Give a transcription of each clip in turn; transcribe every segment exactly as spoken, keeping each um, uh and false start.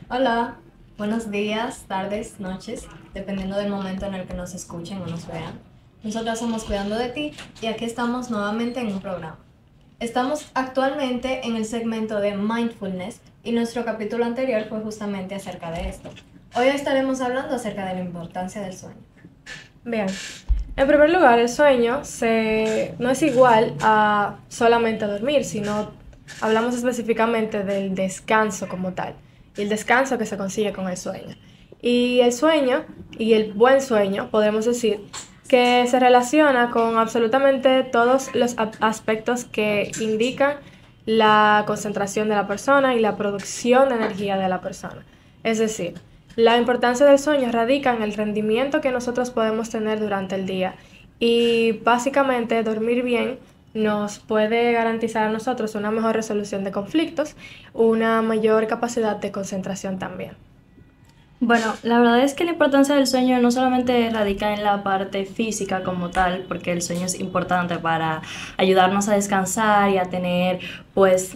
Hola, buenos días, tardes, noches, dependiendo del momento en el que nos escuchen o nos vean. Nosotras somos Cuidando de Ti y aquí estamos nuevamente en un programa. Estamos actualmente en el segmento de Mindfulness y nuestro capítulo anterior fue justamente acerca de esto. Hoy estaremos hablando acerca de la importancia del sueño. Bien, en primer lugar, el sueño se, no es igual a solamente dormir, sino hablamos específicamente del descanso como tal, y el descanso que se consigue con el sueño. Y el sueño, y el buen sueño, podemos decir, que se relaciona con absolutamente todos los aspectos que indican la concentración de la persona y la producción de energía de la persona. Es decir, la importancia del sueño radica en el rendimiento que nosotros podemos tener durante el día y básicamente dormir bien nos puede garantizar a nosotros una mejor resolución de conflictos, una mayor capacidad de concentración también. Bueno, la verdad es que la importancia del sueño no solamente radica en la parte física como tal, porque el sueño es importante para ayudarnos a descansar y a tener pues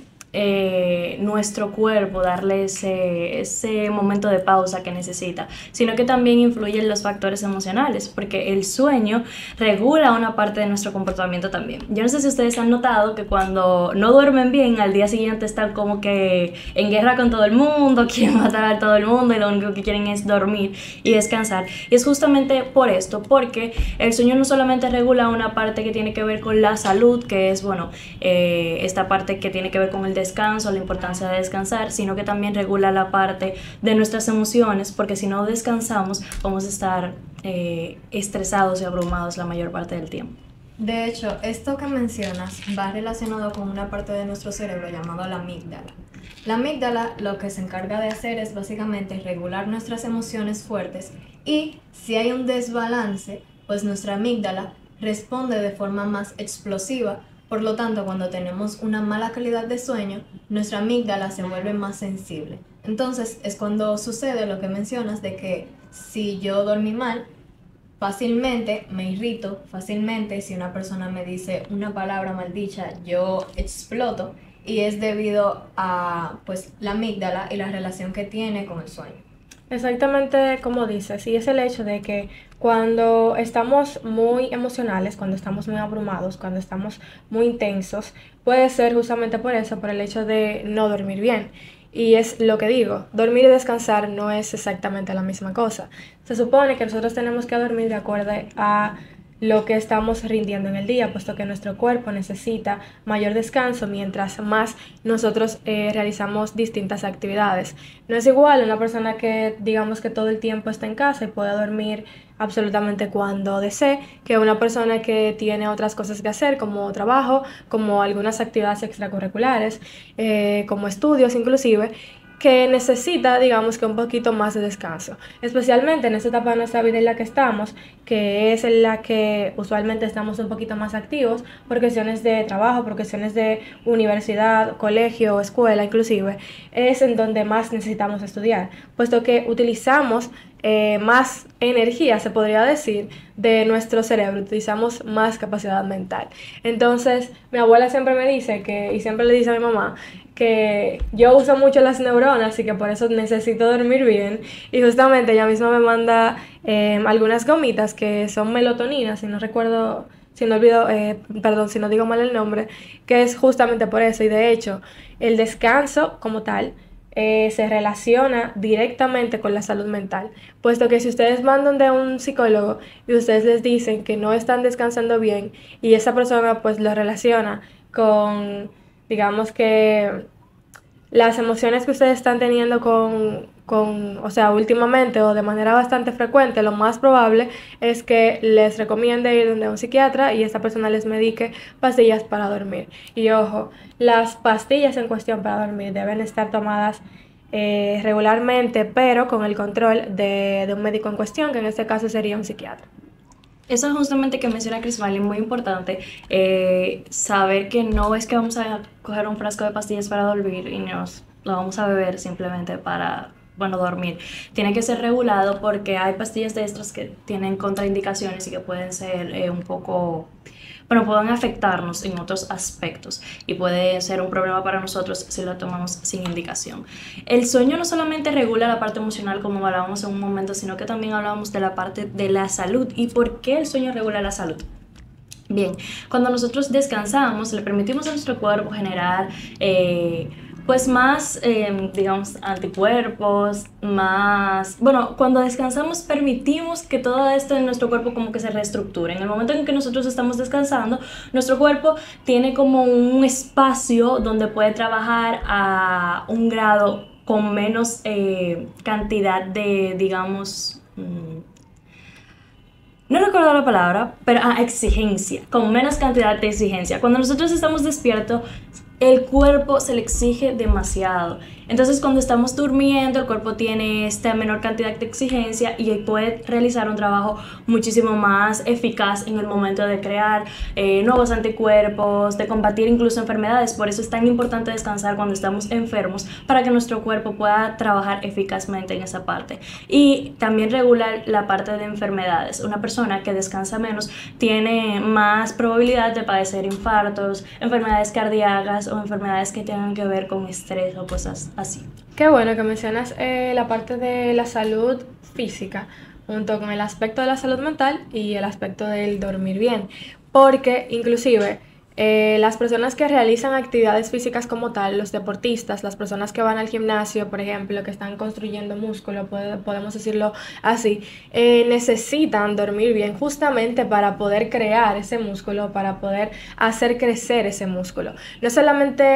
eh, nuestro cuerpo, darle ese, ese momento de pausa que necesita, sino que también influye en los factores emocionales, porque el sueño regula una parte de nuestro comportamiento también. Yo no sé si ustedes han notado que cuando no duermen bien, al día siguiente están como que en guerra con todo el mundo, quieren matar a todo el mundo y lo único que quieren es dormir y descansar. Y es justamente por esto, porque el sueño no solamente regula una parte que tiene que ver con la salud, que es, bueno, eh, esta parte que tiene que ver con el descanso, la importancia de descansar, sino que también regula la parte de nuestras emociones, porque si no descansamos vamos a estar eh, estresados y abrumados la mayor parte del tiempo. De hecho, esto que mencionas va relacionado con una parte de nuestro cerebro llamada la amígdala. La amígdala lo que se encarga de hacer es básicamente regular nuestras emociones fuertes y si hay un desbalance, pues nuestra amígdala responde de forma más explosiva. Por lo tanto, cuando tenemos una mala calidad de sueño, nuestra amígdala se vuelve más sensible. Entonces es cuando sucede lo que mencionas de que si yo dormí mal, fácilmente me irrito, fácilmente si una persona me dice una palabra maldicha, yo exploto y es debido a pues la amígdala y la relación que tiene con el sueño. Exactamente como dices, y es el hecho de que cuando estamos muy emocionales, cuando estamos muy abrumados, cuando estamos muy intensos, puede ser justamente por eso, por el hecho de no dormir bien. Y es lo que digo, dormir y descansar no es exactamente la misma cosa. Se supone que nosotros tenemos que dormir de acuerdo a lo que estamos rindiendo en el día, puesto que nuestro cuerpo necesita mayor descanso mientras más nosotros eh, realizamos distintas actividades. No es igual una persona que digamos que todo el tiempo está en casa y puede dormir absolutamente cuando desee, que una persona que tiene otras cosas que hacer como trabajo, como algunas actividades extracurriculares, eh, como estudios inclusive, que necesita, digamos que un poquito más de descanso, especialmente en esta etapa de nuestra vida en la que estamos, que es en la que usualmente estamos un poquito más activos por cuestiones de trabajo, por cuestiones de universidad, colegio, escuela inclusive, es en donde más necesitamos estudiar, puesto que utilizamos eh, más energía, se podría decir, de nuestro cerebro, utilizamos más capacidad mental. Entonces, mi abuela siempre me dice que, y siempre le dice a mi mamá, que yo uso mucho las neuronas y que por eso necesito dormir bien. Y justamente ella misma me manda eh, algunas gomitas que son melatonina, si no recuerdo, si no olvido, eh, perdón, si no digo mal el nombre, que es justamente por eso. Y de hecho, el descanso como tal eh, se relaciona directamente con la salud mental, puesto que si ustedes mandan de un psicólogo y ustedes les dicen que no están descansando bien y esa persona pues lo relaciona con, digamos que las emociones que ustedes están teniendo con, con, o sea, últimamente o de manera bastante frecuente, lo más probable es que les recomiende ir donde un psiquiatra y esta persona les medique pastillas para dormir. Y ojo, las pastillas en cuestión para dormir deben estar tomadas eh, regularmente, pero con el control de, de un médico en cuestión, que en este caso sería un psiquiatra. Eso justamente que menciona Chris Valley, muy importante, eh, saber que no es que vamos a coger un frasco de pastillas para dormir y nos lo vamos a beber simplemente para, bueno, dormir. Tiene que ser regulado porque hay pastillas de estas que tienen contraindicaciones y que pueden ser eh, un poco bueno, pueden afectarnos en otros aspectos y puede ser un problema para nosotros si lo tomamos sin indicación. El sueño no solamente regula la parte emocional como hablábamos en un momento, sino que también hablábamos de la parte de la salud. ¿Y por qué el sueño regula la salud? Bien, cuando nosotros descansamos, le permitimos a nuestro cuerpo generar eh, pues más, eh, digamos, anticuerpos, más... Bueno, cuando descansamos permitimos que todo esto en nuestro cuerpo como que se reestructure. En el momento en que nosotros estamos descansando, nuestro cuerpo tiene como un espacio donde puede trabajar a un grado con menos eh, cantidad de, digamos... Mmm, no recuerdo la palabra, pero ah, exigencia, con menos cantidad de exigencia. Cuando nosotros estamos despiertos, el cuerpo se le exige demasiado. Entonces, cuando estamos durmiendo, el cuerpo tiene esta menor cantidad de exigencia y puede realizar un trabajo muchísimo más eficaz en el momento de crear eh, nuevos anticuerpos, de combatir incluso enfermedades. Por eso es tan importante descansar cuando estamos enfermos, para que nuestro cuerpo pueda trabajar eficazmente en esa parte. Y también regular la parte de enfermedades. Una persona que descansa menos tiene más probabilidad de padecer infartos, enfermedades cardíacas o enfermedades que tengan que ver con estrés o cosas así. Qué bueno que mencionas eh, la parte de la salud física junto con el aspecto de la salud mental y el aspecto del dormir bien, porque inclusive eh, las personas que realizan actividades físicas como tal, los deportistas, las personas que van al gimnasio, por ejemplo, que están construyendo músculo, puede, podemos decirlo así, eh, necesitan dormir bien justamente para poder crear ese músculo, para poder hacer crecer ese músculo. No solamente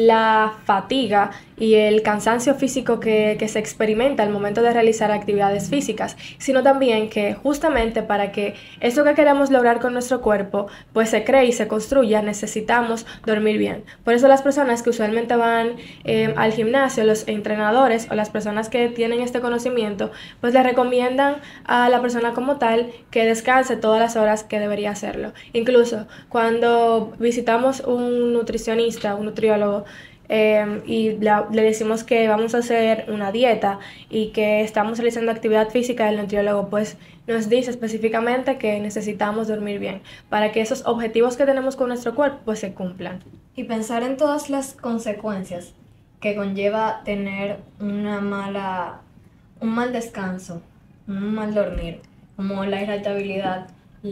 la fatiga y el cansancio físico que, que se experimenta al momento de realizar actividades físicas, sino también que justamente para que eso que queremos lograr con nuestro cuerpo pues se cree y se construya, necesitamos dormir bien. Por eso las personas que usualmente van eh, al gimnasio, los entrenadores o las personas que tienen este conocimiento, pues le recomiendan a la persona como tal que descanse todas las horas que debería hacerlo. Incluso cuando visitamos un nutricionista, un nutriólogo, Eh, y la, le decimos que vamos a hacer una dieta y que estamos realizando actividad física, el nutriólogo pues nos dice específicamente que necesitamos dormir bien para que esos objetivos que tenemos con nuestro cuerpo pues se cumplan. Y pensar en todas las consecuencias que conlleva tener una mala, un mal descanso, un mal dormir, como la irritabilidad,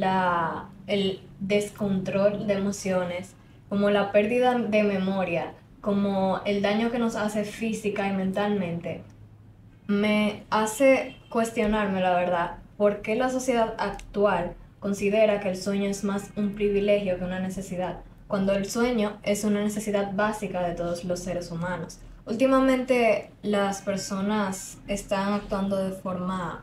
la, el descontrol de emociones, como la pérdida de memoria, como el daño que nos hace física y mentalmente, me hace cuestionarme, la verdad, por qué la sociedad actual considera que el sueño es más un privilegio que una necesidad, cuando el sueño es una necesidad básica de todos los seres humanos. Últimamente las personas están actuando de forma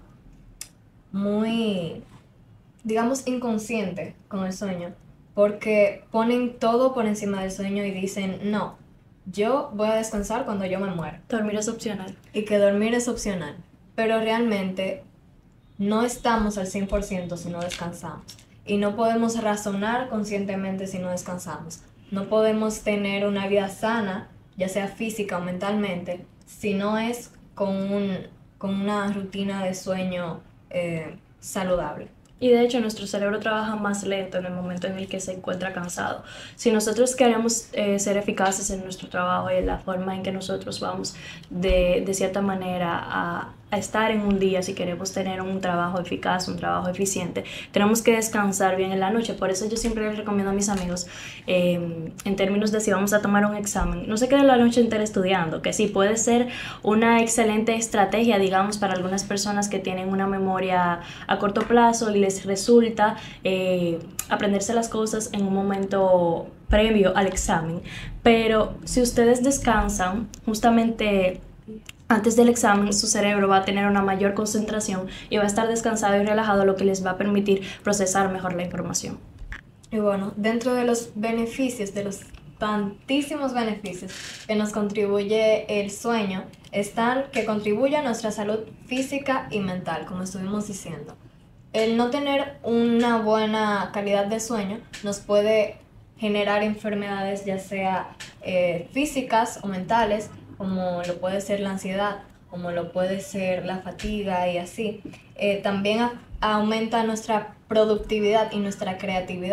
muy, digamos, inconsciente con el sueño, porque ponen todo por encima del sueño y dicen, no, yo voy a descansar cuando yo me muera. Dormir es opcional. Y que dormir es opcional. Pero realmente no estamos al cien por ciento si no descansamos. Y no podemos razonar conscientemente si no descansamos. No podemos tener una vida sana, ya sea física o mentalmente, si no es con, un, con una rutina de sueño eh, saludable. Y de hecho nuestro cerebro trabaja más lento en el momento en el que se encuentra cansado. Si nosotros queremos eh, ser eficaces en nuestro trabajo y en la forma en que nosotros vamos de, de cierta manera a, a estar en un día, si queremos tener un trabajo eficaz, un trabajo eficiente, tenemos que descansar bien en la noche. Por eso yo siempre les recomiendo a mis amigos, eh, en términos de si vamos a tomar un examen, no se queden la noche entera estudiando, que sí puede ser una excelente estrategia, digamos, para algunas personas que tienen una memoria a corto plazo y les resulta eh, aprenderse las cosas en un momento previo al examen. Pero si ustedes descansan, justamente antes del examen, su cerebro va a tener una mayor concentración y va a estar descansado y relajado, lo que les va a permitir procesar mejor la información. Y bueno, dentro de los beneficios, de los tantísimos beneficios que nos contribuye el sueño, están que contribuye a nuestra salud física y mental, como estuvimos diciendo. El no tener una buena calidad de sueño nos puede generar enfermedades, ya sea eh, físicas o mentales, como lo puede ser la ansiedad, como lo puede ser la fatiga y así. Eh, también a- aumenta nuestra productividad y nuestra creatividad,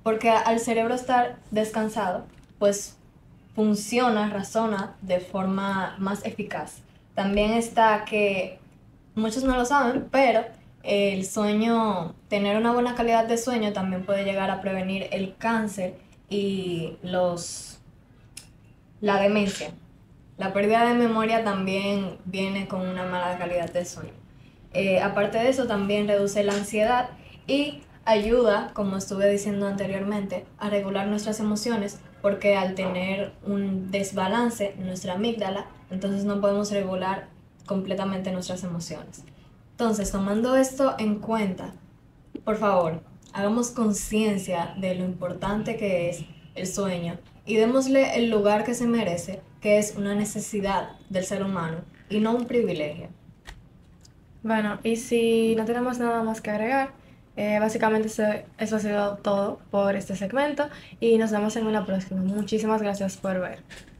porque al cerebro estar descansado, pues funciona, razona de forma más eficaz. También está que muchos no lo saben, pero el sueño, tener una buena calidad de sueño también puede llegar a prevenir el cáncer y los, la demencia. La pérdida de memoria también viene con una mala calidad de sueño. Eh, aparte de eso, también reduce la ansiedad y ayuda, como estuve diciendo anteriormente, a regular nuestras emociones, porque al tener un desbalance en nuestra amígdala, entonces no podemos regular completamente nuestras emociones. Entonces, tomando esto en cuenta, por favor, hagamos conciencia de lo importante que es el sueño y démosle el lugar que se merece, que es una necesidad del ser humano y no un privilegio. Bueno, y si no tenemos nada más que agregar, eh, básicamente eso, eso ha sido todo por este segmento y nos vemos en una próxima. Muchísimas gracias por ver.